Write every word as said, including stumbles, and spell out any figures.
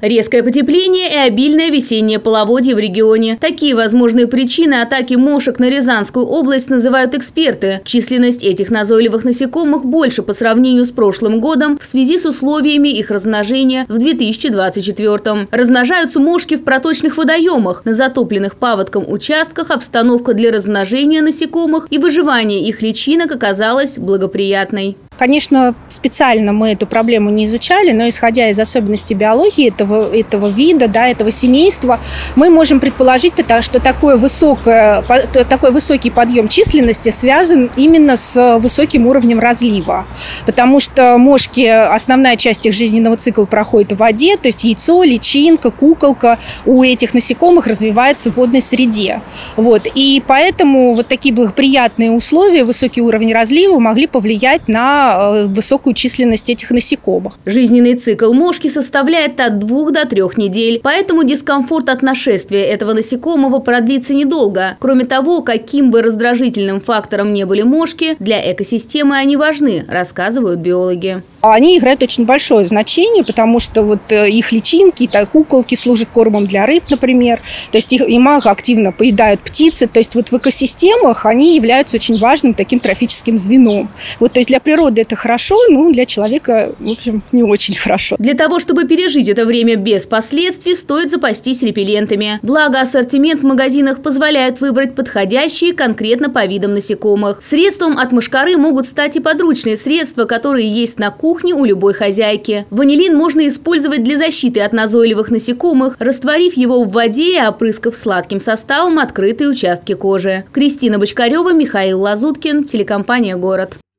Резкое потепление и обильное весеннее половодье в регионе. Такие возможные причины атаки мошек на Рязанскую область называют эксперты. Численность этих назойливых насекомых больше по сравнению с прошлым годом в связи с условиями их размножения в две тысячи двадцать четвёртом. Размножаются мошки в проточных водоемах. На затопленных паводком участках обстановка для размножения насекомых и выживания их личинок оказалась благоприятной. Конечно, специально мы эту проблему не изучали, но исходя из особенностей биологии этого, этого вида, да, этого семейства, мы можем предположить, что такое высокое, такой высокий подъем численности связан именно с высоким уровнем разлива. Потому что мошки, основная часть их жизненного цикла проходит в воде, то есть яйцо, личинка, куколка у этих насекомых развивается в водной среде. Вот. И поэтому вот такие благоприятные условия, высокий уровень разлива могли повлиять на высокую численность этих насекомых. Жизненный цикл мошки составляет от двух до трех недель, поэтому дискомфорт от нашествия этого насекомого продлится недолго. Кроме того, каким бы раздражительным фактором не были мошки, для экосистемы они важны, рассказывают биологи. Они играют очень большое значение, потому что вот их личинки, куколки служат кормом для рыб, например. То есть их имага активно поедают птицы. То есть вот в экосистемах они являются очень важным таким трофическим звеном. Вот, то есть для природы это хорошо, но для человека, в общем, не очень хорошо. Для того, чтобы пережить это время без последствий, стоит запастись репеллентами. Благо, ассортимент в магазинах позволяет выбрать подходящие конкретно по видам насекомых. Средством от мошкары могут стать и подручные средства, которые есть на кухне у любой хозяйки. Ванилин можно использовать для защиты от назойливых насекомых, растворив его в воде и опрыскав сладким составом открытые участки кожи. Кристина Бочкарева, Михаил Лазуткин, телекомпания «Город».